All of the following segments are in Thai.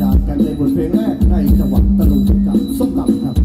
านกันในบทเพลงแรกในจังหวะตะลุงกับส้มตำครับ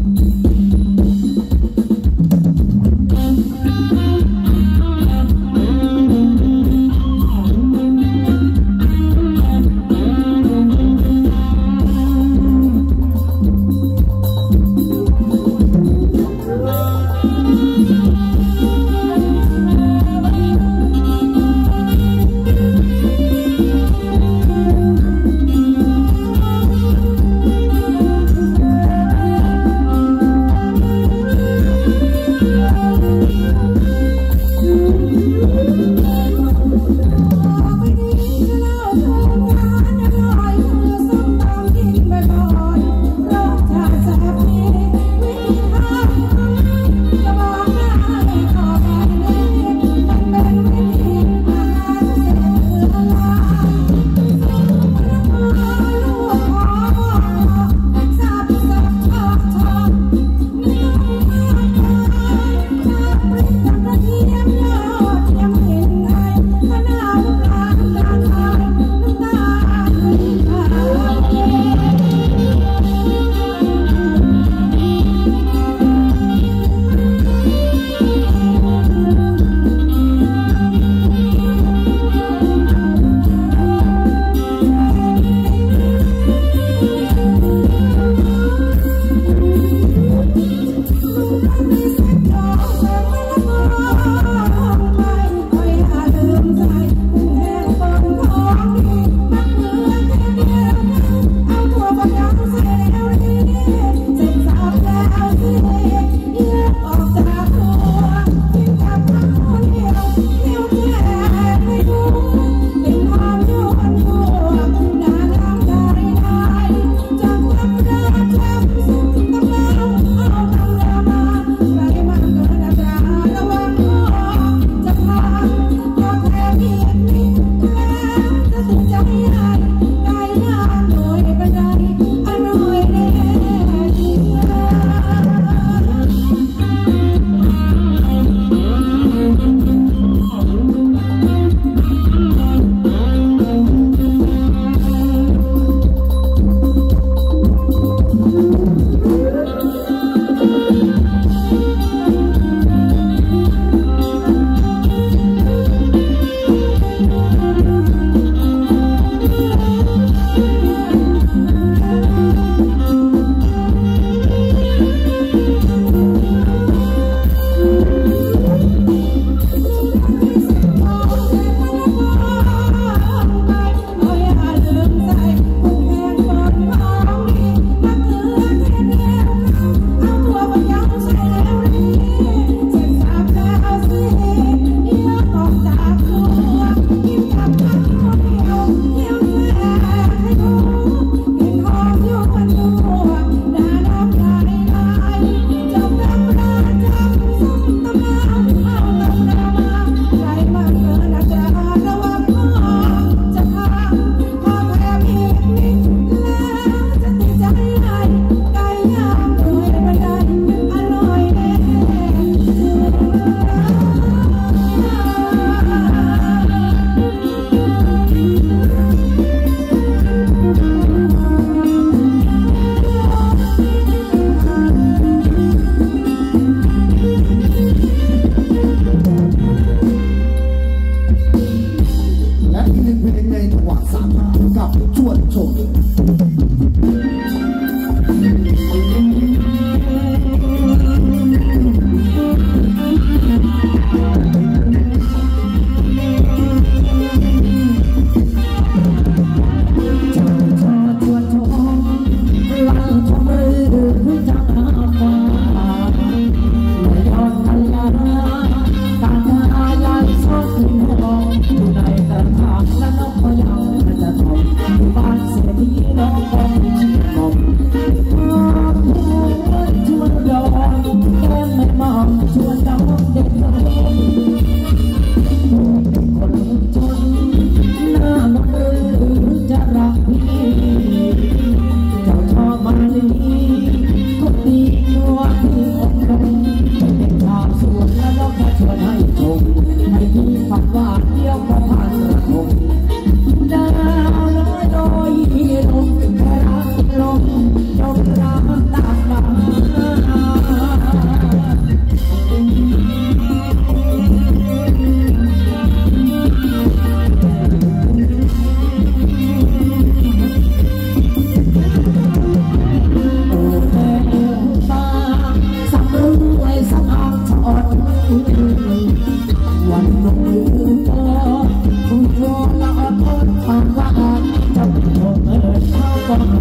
บ้านเศรษฐีน้อง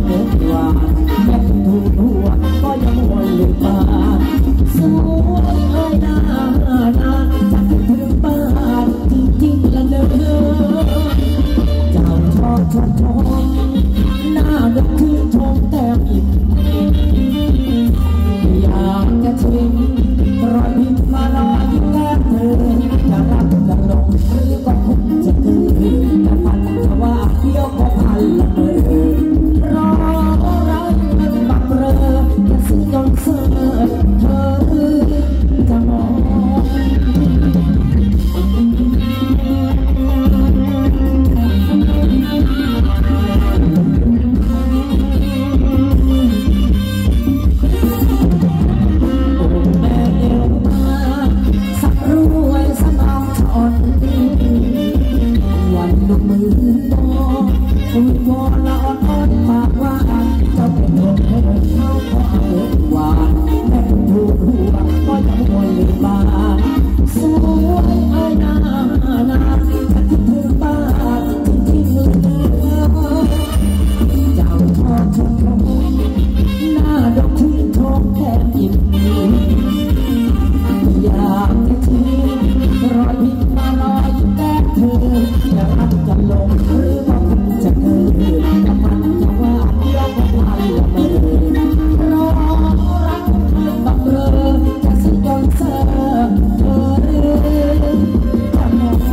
เกิดหวานแม่ถูกหัวก็ยังมวยลืมมาสวยเอ้ยหน้าจะคิดถึงบ้านจริงๆละเนอเจ้าชอบชมหน้าดกคือชมแต้มอิ่มอยากจะชิมรอยยิ้มมาลอยยิ้มแก้มเธอจะรักจะหลงหรือก็คงจะคือจะพันจะว่าเดียวก็พันละเมอรอรักมันบังเรอจะซึ้งจนเสื่อเธอจะมองวันลูกมือโตคุยวอนละอ่อนปากว่าเจ้าเป็นคนเธอเขาขอเอาหวานแม่ถูกหัวก็ยังมวยลืมบ้านสวยเอ้ยหน้าจะคิดถึงบ้านจริงๆเลยเจ้าชอบชมหน้าดอกชื่นชมแก้มยิ้มอยากจะทิ้งรอยยิ้มมาลอยแก้มเธอจะรักจะหลงหรือว่าคงจะเกิดจะพันจะว่าเดียวก็พันละเมอรอรักมันบังเรอจะสิ้นจนเสื่อเธอจะมอง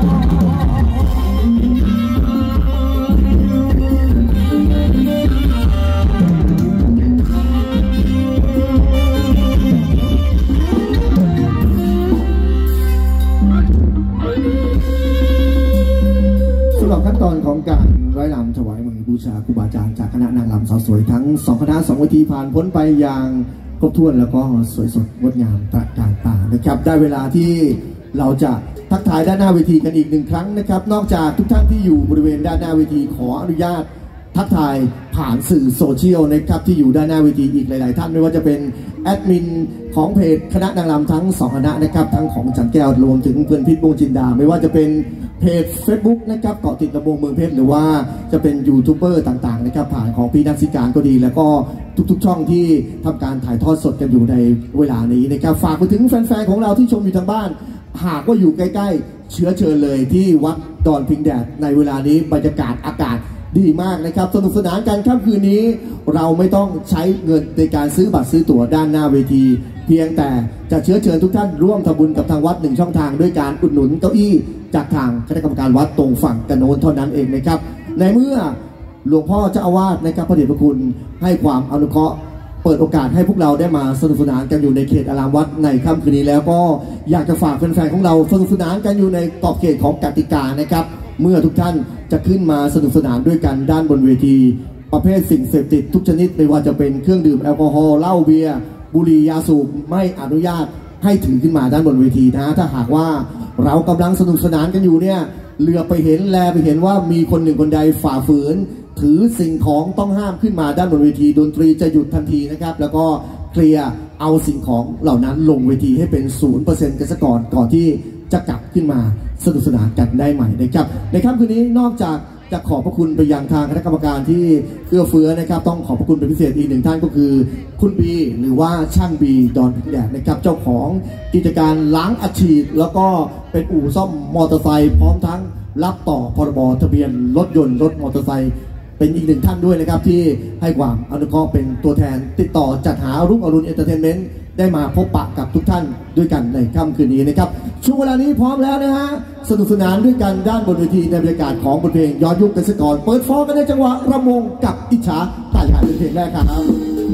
สำหรับขั้นตอนของการร้อยรำถวายมือบูชาครูบาอาจารย์จากคณะนางรำสาวสวยทั้ง2คณะ2เวทีผ่านพ้นไปอย่างครบถ้วนแล้วก็สวยสดงดงามตระการตานะครับได้เวลาที่เราจะทักทายด้านหน้าเวทีกันอีก1ครั้งนะครับนอกจากทุกท่านที่อยู่บริเวณด้านหน้าเวทีขออนุญาตทักทายผ่านสื่อโซเชียลนะครับที่อยู่ด้านหน้าเวทีอีกหลายๆท่านไม่ว่าจะเป็นแอดมินของเพจคณะนางรำทั้ง2คณะนะครับทั้งของจันแก้วรวมถึงเพื่อนพิษวงจินดาไม่ว่าจะเป็นเพจ Facebook นะครับเกาะติดระบงเมืองเพชรหรือว่าจะเป็นยูทูบเบอร์ต่างๆนะครับผ่านของพี่นักสิการก็ดีแล้วก็ทุกๆช่องที่ทำการถ่ายทอดสดกันอยู่ในเวลานี้นะครับฝากไปถึงแฟนๆของเราที่ชมอยู่ทางบ้านหากว่าอยู่ใกล้ๆเชิญเลยที่วัดดอนพิงแดดในเวลานี้บรรยากาศอากาศดีมากนะครับสนุกสนานกันค่ำคืนนี้เราไม่ต้องใช้เงินในการซื้อบัตรซื้อตั๋วด้านหน้าเวทีเพียงแต่จะเชิญทุกท่านร่วมทำบุญกับทางวัด1ช่องทางด้วยการอุดหนุนเก้าอี้จากทางคณะกรรมการวัดตรงฝั่งกันโน้นเท่านั้นเองนะครับในเมื่อหลวงพ่อเจ้าอาวาสนะครับพระเดชพระคุณให้ความอนุเคราะห์เปิดโอกาสให้พวกเราได้มาสนุกสนานกันอยู่ในเขตอารามวัดในค่ำคืนนี้แล้วก็อยากจะฝากแฟนๆของเราสนุกสนานกันอยู่ในขอบเขตของกติกานะครับเมื่อทุกท่านจะขึ้นมาสนุกสนานด้วยกันด้านบนเวทีประเภทสิ่งเสพติดทุกชนิดไม่ว่าจะเป็นเครื่องดื่มแอลกอฮอล์เหล้าเบียร์บุหรี่ยาสูบไม่อนุญาตให้ถือขึ้นมาด้านบนเวทีนะถ้าหากว่าเรากำลังสนุกสนานกันอยู่เนี่ยเหลือไปเห็นแลไปเห็นว่ามีคนหนึ่งคนใดฝ่าฝืนถือสิ่งของต้องห้ามขึ้นมาด้านบนเวทีดนตรีจะหยุดทันทีนะครับแล้วก็เคลียร์เอาสิ่งของเหล่านั้นลงเวทีให้เป็น 0% กันซะก่อนที่จะกลับขึ้นมาสนุกสนานกันได้ใหม่นะครับในค่ำคืนนี้นอกจากจะขอบพระคุณไปยังทางคณะกรรมการที่เอื้อเฟื้อนะครับต้องขอบพระคุณเป็นพิเศษอีก1ท่านก็คือคุณบีหรือว่าช่างบีดอนพิงแดดนะครับเจ้าของกิจการล้างอัดฉีดแล้วก็เป็นอู่ซ่อมมอเตอร์ไซค์พร้อมทั้งรับต่อพรบทะเบียนรถยนต์รถมอเตอร์ไซค์เป็นอีก1ท่านด้วยนะครับที่ให้ความอนุเคราะห์เป็นตัวแทนติดต่อจัดหารุ่งอรุณเอนเตอร์เทนเมนต์ได้มาพบปะกับทุกท่านด้วยกันในค่ำคืนนี้นะครับช่วงเวลานี้พร้อมแล้วนะฮะสนุกสนานด้วยกันด้านบนเวทีในบรรยากาศของบทเพลงย้อนยุคกันสักก่อนเปิดฟอร์กันในจังหวะระมงกับอิจฉาตายหายเป็นเพลงแรกครับ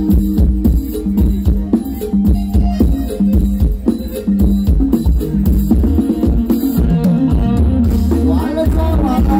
หวานและจ้าหวาน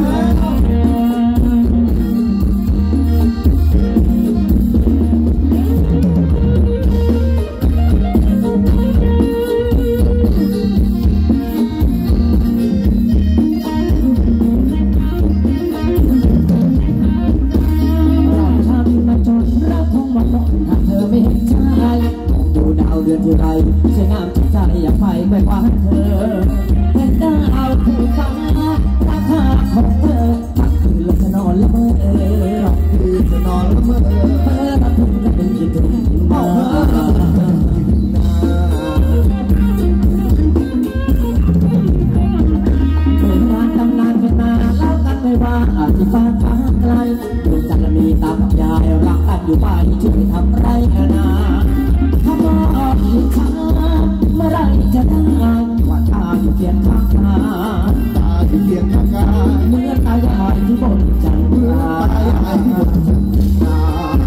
เดือนที่ไรสวยงามจิตใจอยากไปไม่คว้าเธอเห็นดาวคู่ฟ้าราคาของเธอพักคืนลงจะนอนละเมอพักคืนจะนอนละเมอเพ้อละพึงละพึงคิดถึงนาเมื่องานตำนานเป็นนาเล่ากันไม่ว่าที่ฟ้าฟ้าไกลดวงจันทร์มีตากับยายรักกันอยู่ไปช่วยทำไรนาถ้ามองอีกครั้งเมื่อไรจะได้ว่าตาอยู่เคียงข้างกายตาอยู่เคียงข้างกายเมื่อตายายที่บนจันทราตายายที่บนจันทรา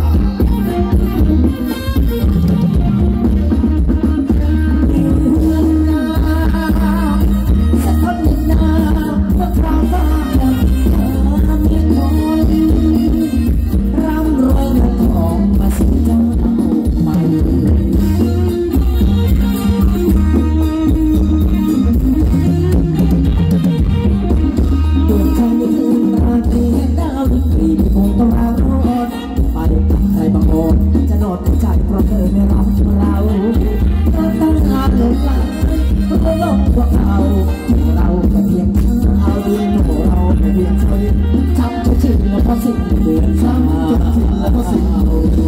สักคนหนึ่งนาเมื่อคราวฟ้าเมียคนร่ำรวยเงินทองมาสู่เจ้าใหม่ดวงใจในคืนราตรีเห็นดาวดวงตรีที่คงต้องรารอดไปกับใครบางคนจะโดดใจเพราะเธอไม่รักเราเราตั้งงานหลงไหลเพราะโลกพวกเราเราก็เพียงเอาดินของเราไม่เพียงเท่านี้ทำทุกสิ่งแล้วก็สิ่งเดือดร้อนทุกสิ่งแล้วก็สิ่งเอาดี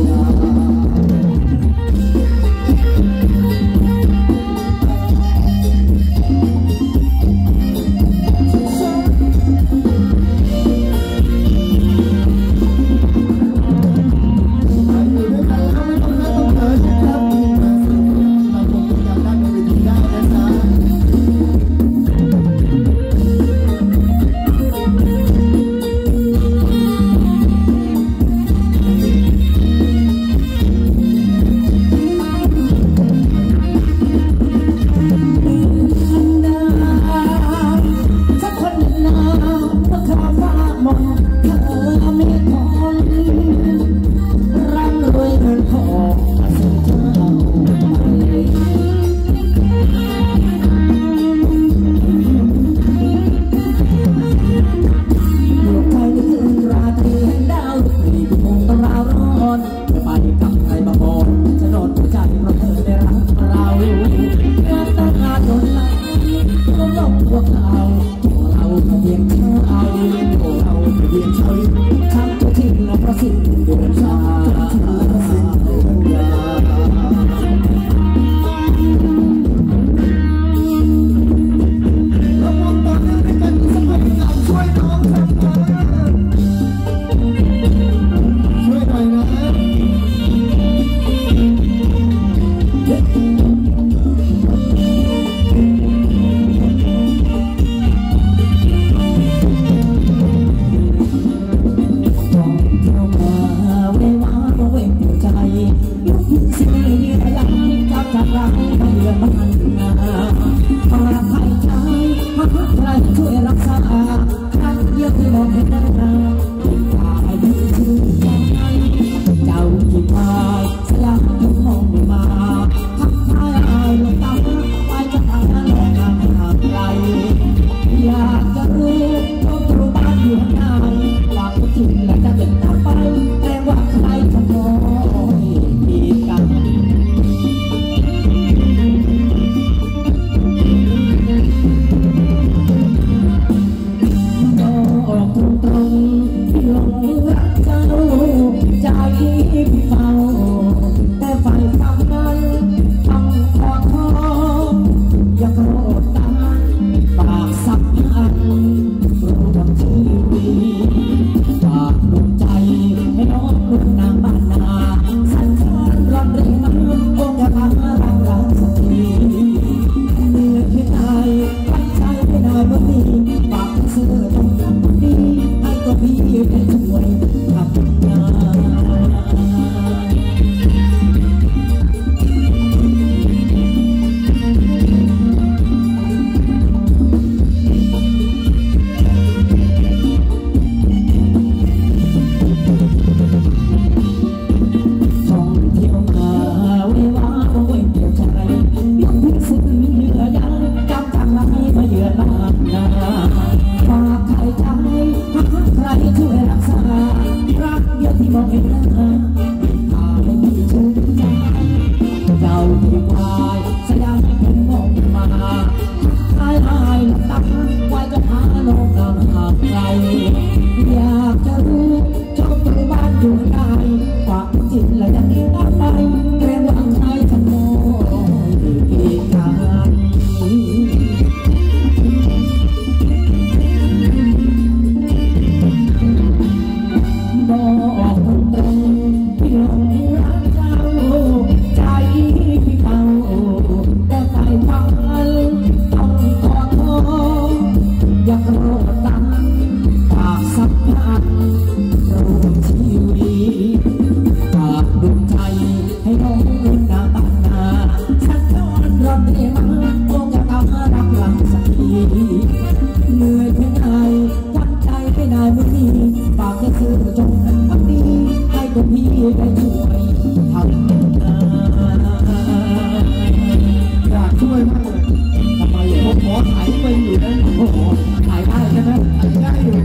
พี่ได้ช่วยทำงานอยากช่วยมากเลยทำไมผมขอถ่ายไปอยู่นะโอ้โหถ่ายได้ใช่ไหมถ่ายได้อยู่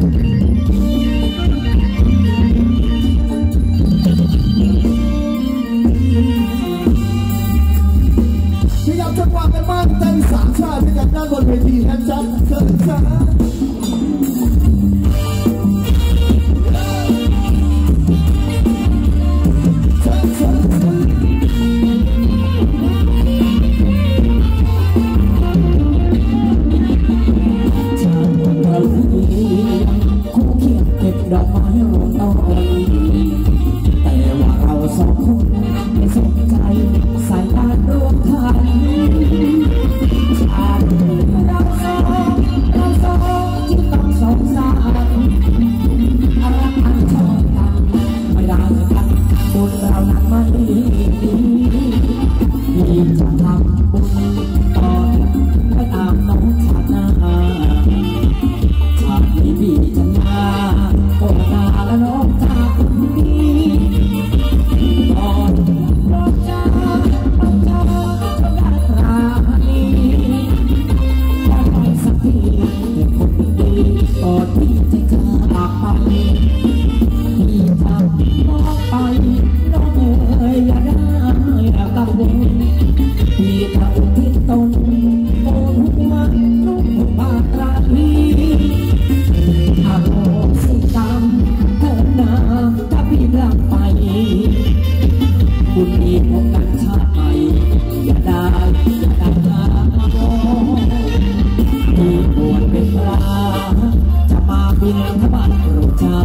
พยายามจังหวะกันบ้างเต้นสามชาติด้วยกันด้านบนเวทีนะจ๊ะเชิญจ้าดอกไม้รวงต้นแต่ว่าเราสองคนไม่สนใจใส่ตาดวงทันเราสองที่ต้องสงสารรักกันชอบกันไม่ได้กันบุญเรานั้นไม่ดีพี่จะทำบุญต่อไปตามน้องชาติหน้าชาตินี้พี่จะมาโอ้นาและน้องจากคนนี้ก่อนน้องจากก็ได้ปราณีจะไปสักทีแต่คนดีก่อนที่จะจากไปพี่ทำน้องไปน้องอย่าได้กังวลพี่จะอุทิศตนโอ้หัวลูกบาตราลีอาโหสิกรรมเธอนาถ้าพี่รักไปบุญมีพบกันชาติใหม่อย่าได้มาโอ้พี่บวชเป็นพระจะมาบินทบาทโปรดเจ้า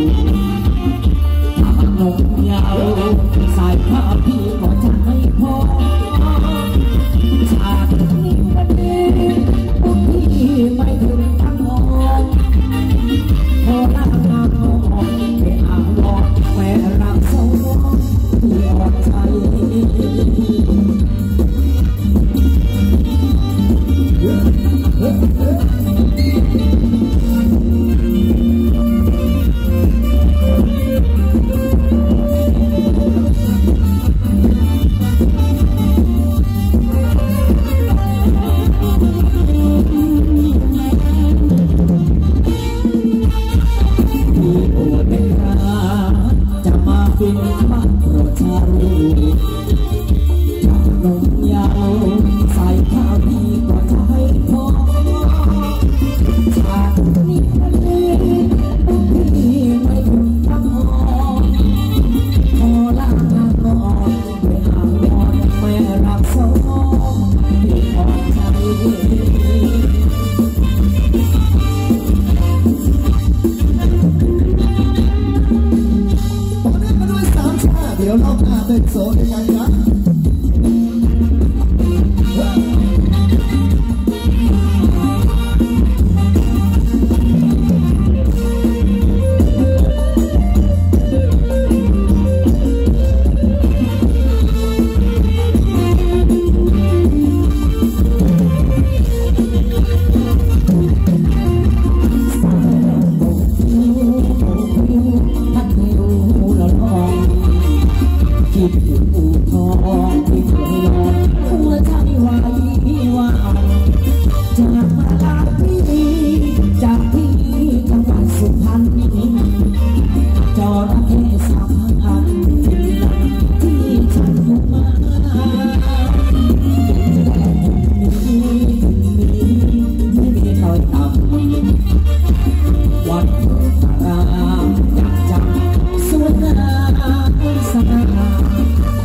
ถ้านกยาวสายผ้าพี่ก็จะไม่พอชาตินี้วันนี้บุญพี่ไม่ถึงตั้งหอกพอละงามงอนเป็นอ่างวอนแม่รักสองที่อ่อนใจจะมาฟินบ้านโปรดชาลูจากนมยาวใส่ข้าวดีก็จะให้พอชาตินี้วันนี้พี่ไม่ถึงทั้งหอกพอละงานก่อนไม่อ่างวอนไม่รักสองที่อ่อนใจเดี๋ยวรอบหน้าเต้นโซนด้วยกันนะคิดถึงอู่ทองที่เคยนอนหัวใจไหววาวจากมาลาพี่จากที่จังหวัดสุพรรณจระเข้สามอันที่ฉันมุ่งมาไม่มีรอยต่ำวัดโพธารามอยากจำสวยงามสง่า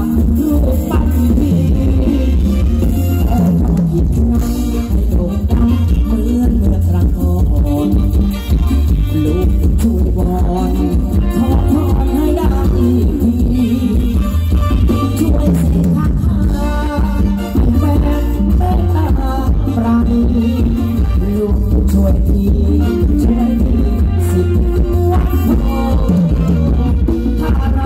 รูปปั้นพี่ต้องคิดนำให้โด่งดังเหมือนเมื่อครั้งก่อนลูกช่วยวอนขอพรให้ดังอีกทีช่วยเสกคาถาให้แฟนเมตตาปราณีลูกช่วยทีช่วยทีสิบวัดทองธารา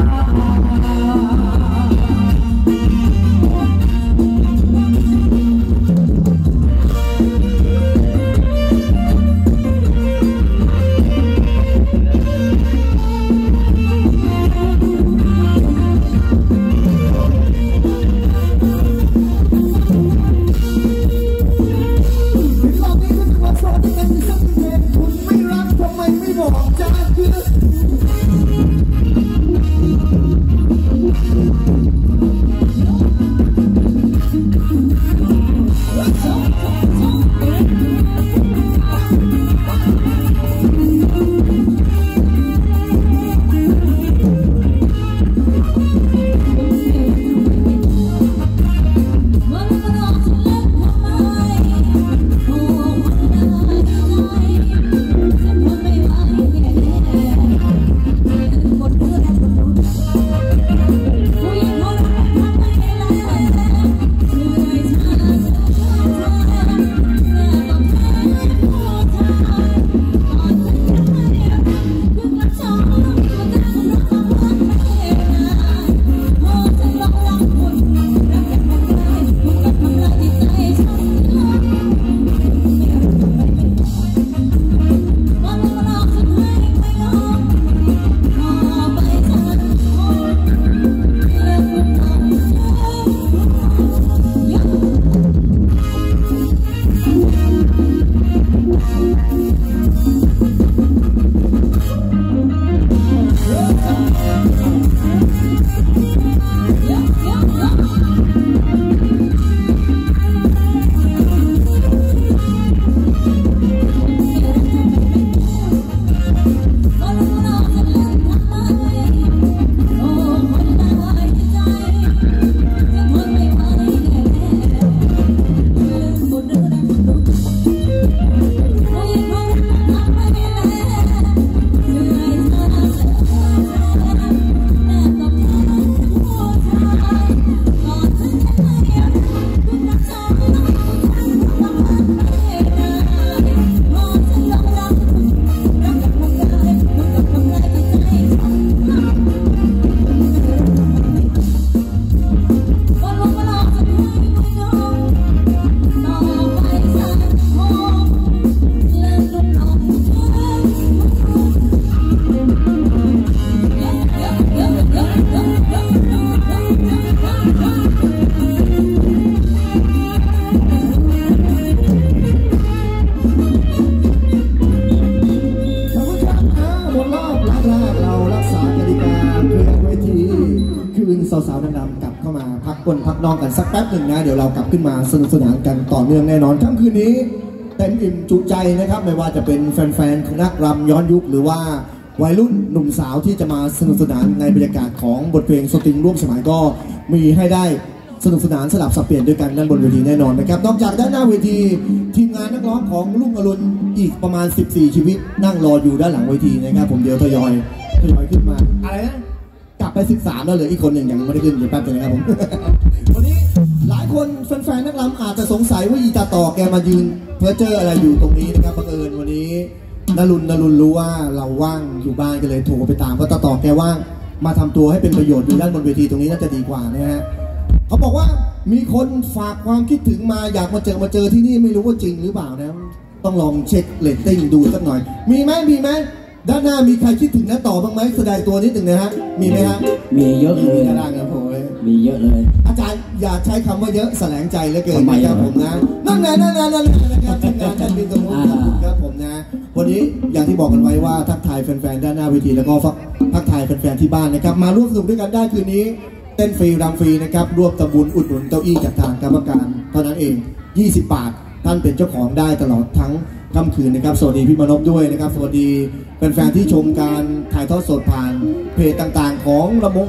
สาวๆดำๆกลับเข้ามาพักก้นพักนอนกันสักแป๊บหนึ่งนะเดี๋ยวเรากลับขึ้นมาสนุกสนานกันต่อเนื่องแน่นอนค่ำคืนนี้เต็มอิ่มจุใจนะครับไม่ว่าจะเป็นแฟนๆคณะรำย้อนยุคหรือว่าวัยรุ่นหนุ่มสาวที่จะมาสนุกสนานในบรรยากาศของบทเพลงสตริงร่วมสมัยก็มีให้ได้สนุกสนานสลับสับเปลี่ยนด้วยกันด้านบนเวทีแน่นอนนะครับนอกจากด้านหน้าเวทีทีมงานนักร้องของลุงอรุณอีกประมาณ14ชีวิตนั่งรออยู่ด้านหลังเวทีนะครับผมเดี๋ยวทยอยขึ้นมาอะไรนะกลับไป13แล้วเหลืออีกคนหนึ่งยังไม่ได้ขึ้นเดี๋ยวแป๊บนึงนะครับผม วันนี้หลายคนแฟนๆนักรำอาจจะสงสัยว่าอีตาต่อแกมายืนเพื่อเจออะไรอยู่ตรงนี้นะครับบังเอิญวันนี้นรุณรู้ว่าเราว่างอยู่บ้านก็เลยโทรไปตามว่าตาต่อแกว่างมาทำตัวให้เป็นประโยชน์อยู่ด้านบนเวทีตรงนี้น่าจะดีกว่านะฮะเขาบอกว่ามีคนฝากความคิดถึงมาอยากมาเจอที่นี่ไม่รู้ว่าจริงหรือเปล่านะต้องลองเช็คเรตติ้งดูสักหน่อยมีไหมด้านหน้ามีใครคิดถึงน้าต่อบ้างไหมแสดงตัวนิดหนึ่งนะฮะมีไหมฮะมีเยอะเลยด้านล่างครับผมมีเยอะเลยอาจารย์อย่าใช้คำว่าเยอะแสลงใจเหลือเกินนะครับผมนะนั่นนะครับทีมงานท่านเป็นสมุนครับผมนะวันนี้อย่างที่บอกกันไว้ว่าทักทายแฟนๆด้านหน้าเวทีแล้วก็ทักทายแฟนๆที่บ้านนะครับมาร่วมสนุกด้วยกันได้คืนนี้เต้นฟรีรำฟรีนะครับร่วมตะบุญอุดหนุนเก้าอี้จากทางกรรมการเท่านั้นเอง20 บาทท่านเป็นเจ้าของได้ตลอดทั้งค่ำคืนนะครับสวัสดีพี่มนพด้วยนะครับสวัสดีแฟนๆที่ชมการถ่ายทอดสดผ่านเพจต่างๆของระมง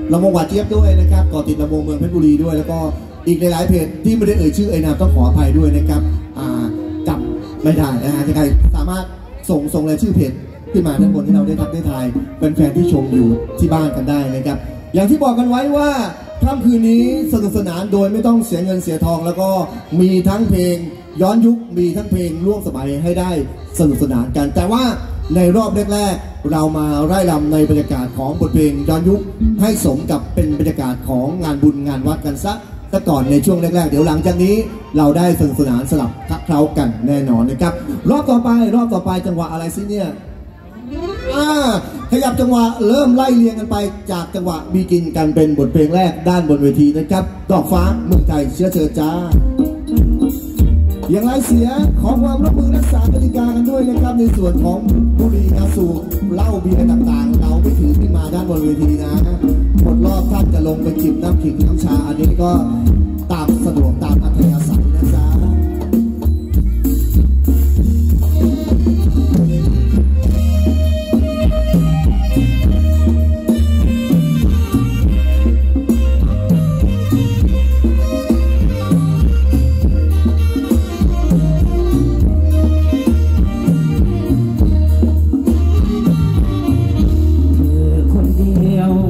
ลำวงหวานเจี๊ยบด้วยนะครับก่อติดลำวงเมืองเพชรบุรีด้วยแล้วก็อีกหลายๆเพจที่ไม่ได้เอ่ยชื่อไอ้นามต้องขออภัยด้วยนะครับจับไม่ได้นะฮะใครสามารถส่งรายชื่อเพจขึ้นมาด้านบนที่เราได้ทักได้ทายเป็นแฟนที่ชมอยู่ที่บ้านกันได้นะครับอย่างที่บอกกันไว้ว่าค่ำคืนนี้สนุกสนานโดยไม่ต้องเสียเงินเสียทองแล้วก็มีทั้งเพลงย้อนยุคมีทั้งเพลงร่วมสมัยให้ได้สนุกสนานกันแต่ว่าในรอบแรกๆเรามาไร่รำในบรรยากาศของบทเพลงย้อนยุคให้สมกับเป็นบรรยากาศของงานบุญงานวัดกันซะก่อนในช่วงแรกๆเดี๋ยวหลังจากนี้เราได้สนุกสนานสลับทักเคล้ากันแน่นอนนะครับรอบต่อไปจังหวะอะไรซิเนี่ยขยับจังหวะเริ่มไล่เรียงกันไปจากจังหวะบีกินกันเป็นบทเพลงแรกด้านบนเวทีนะครับดอกฟ้าเมืองไทยเชื้อเชิญจ้าอย่างไรเสียขอความร่วมมือรักษากติกากันด้วยนะครับในส่วนของบุหรี่ยาสูบเหล้าเบียร์ต่างๆเราไม่ถือขึ้นมาด้านบนเวทีนะหมดรอบท่านจะลงไปจิบน้ำขิงน้ำชาอันนี้ก็ตามสะดวกตามอัธยาศัยนะจ๊ะ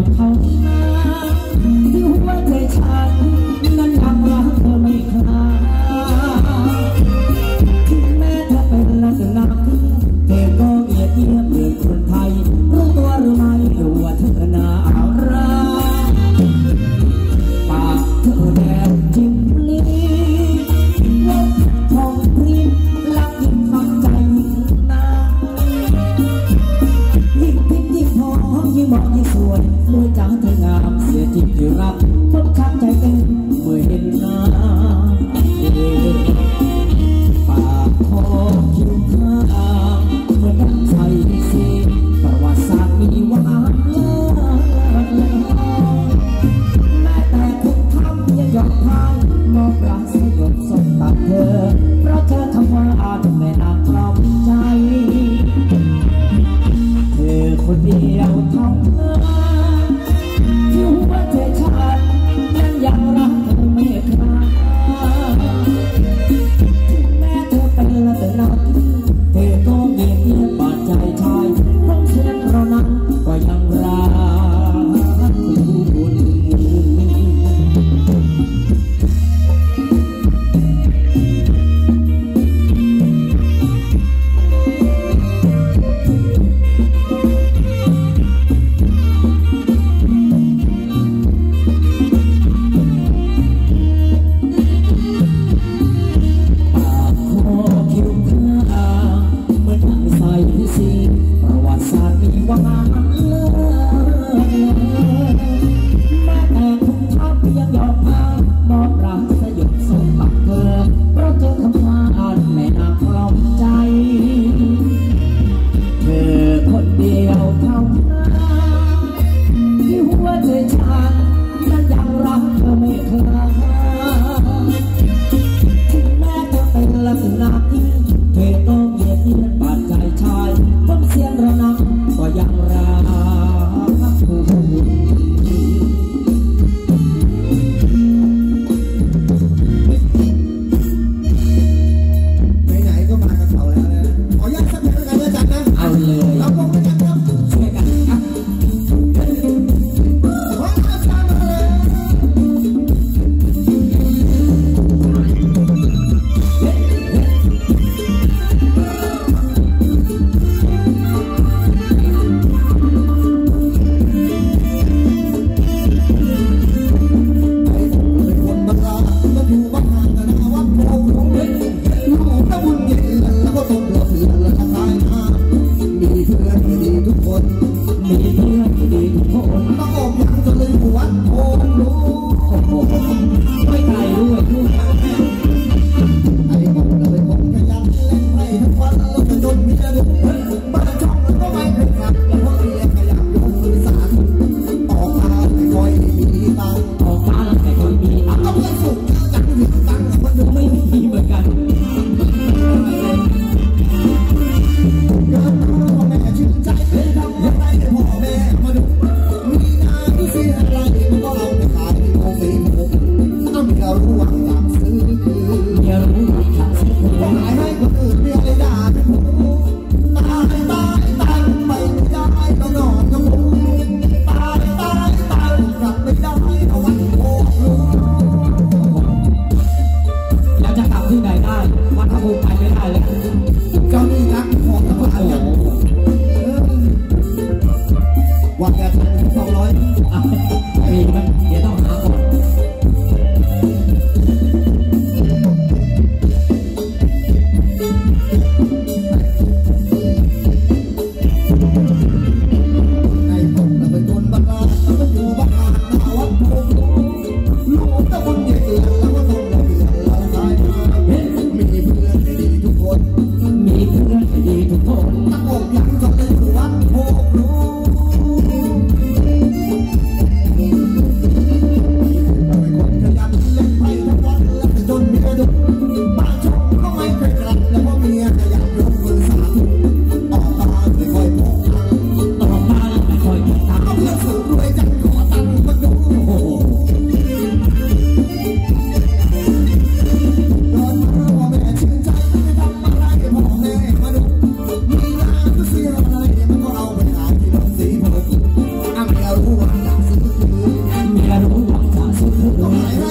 ที่หัวใจฉันนั้นยังรักเธอไม่คลาย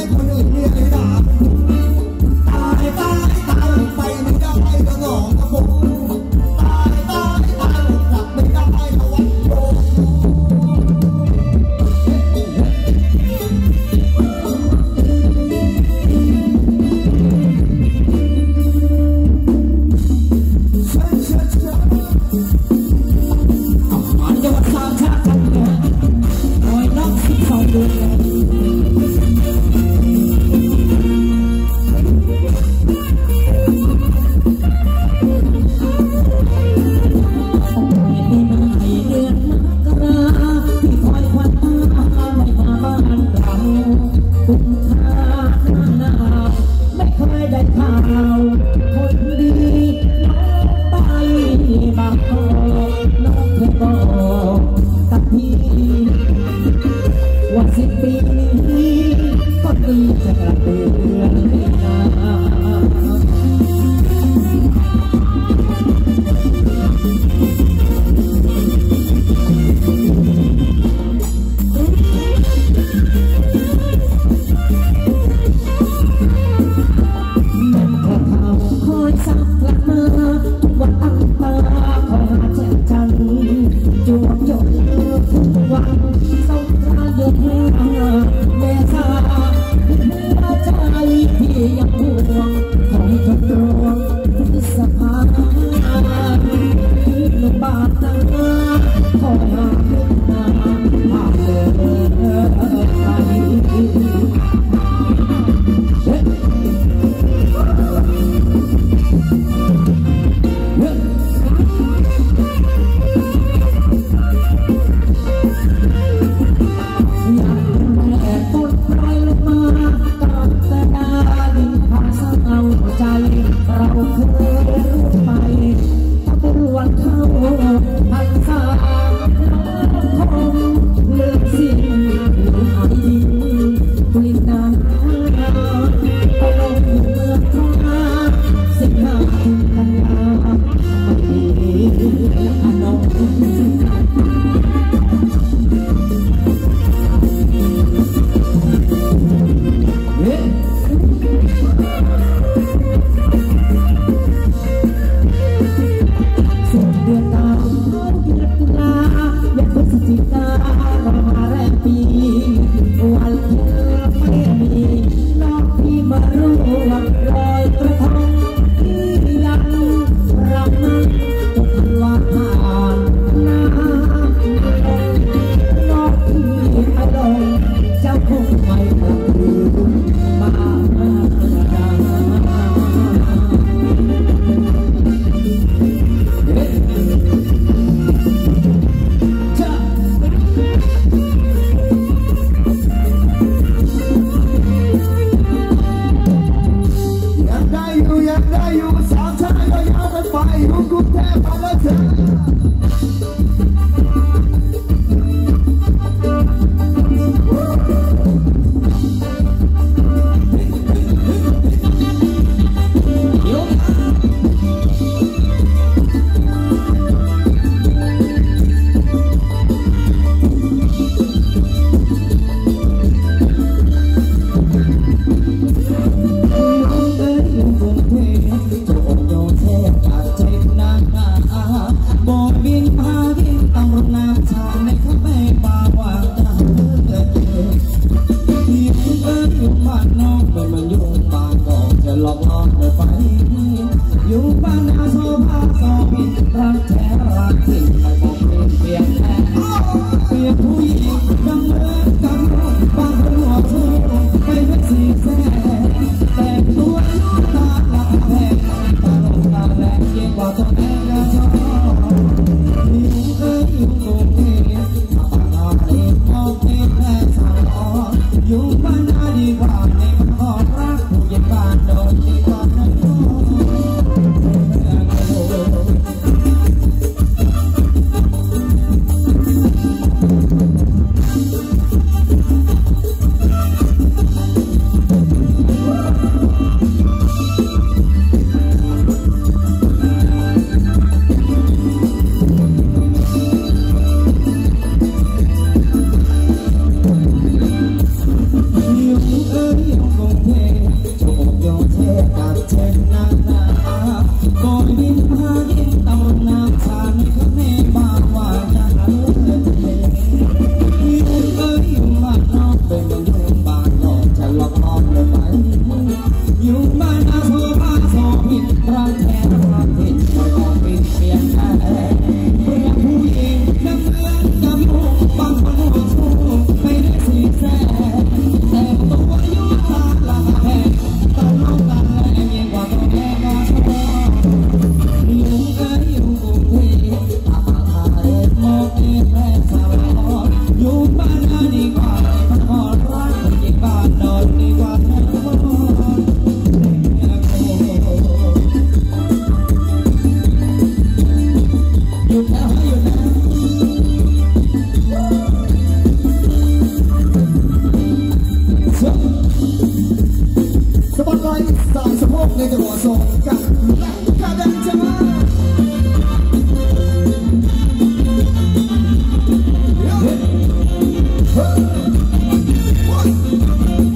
คนอื่นเรียกไอ้ด่าตายตายตายไปไม่ได้ก็หงอกกระปุกตายตายตายกลับไม่ได้ก็วัดโยในจังหวะสองกับนักกาดังจ้าเฮ้